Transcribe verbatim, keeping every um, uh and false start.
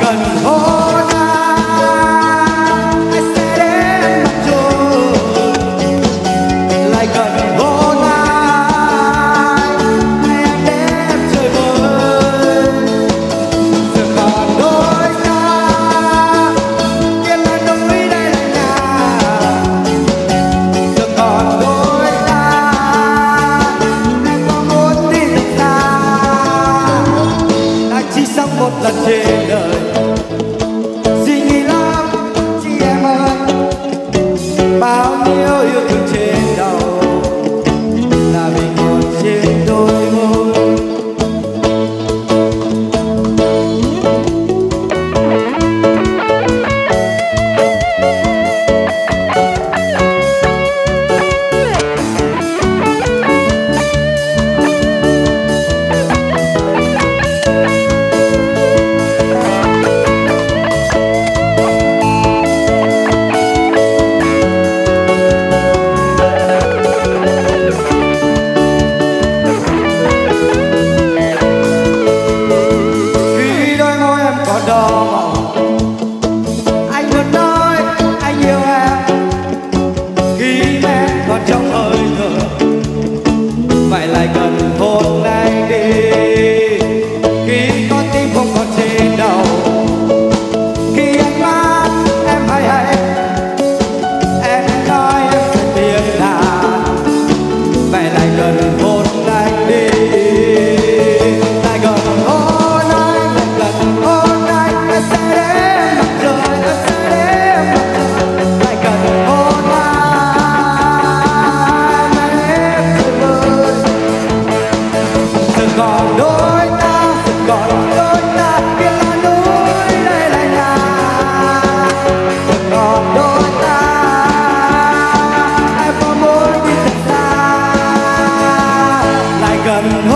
gần hôn anh, anh sẽ đến mặt trời. Lại gần hôn anh, em đến trời vơi. Giờ còn đôi ta, kia là núi đây là nhà. Giờ còn đôi ta, em có muốn đi thật xa. Ta chỉ sống một lần trên đời, suy nghĩ lắm chị em ơi. Bao nhiêu yêu thương trên đầu là vì còn trên đôi môi. Anh muốn nói anh yêu em khi em còn trong hơi thở. Vậy lại gần hôn anh đi khi con tim không còn trên đầu. Khi anh mang em hay hay em nói em sẽ tiếng nào. Vậy lại gần hôn anh đi. Lại gần hôn anh, lại gần hôn anh, em sẽ đến mặt trời, em sẽ đến mặt trời. Lại gần hôn anh, em trời vơi. Giờ còn đôi ta, giờ còn đôi ta, kia là núi đây là nhà. Giờ còn đôi ta, em có muốn đi thật xa. Lại gần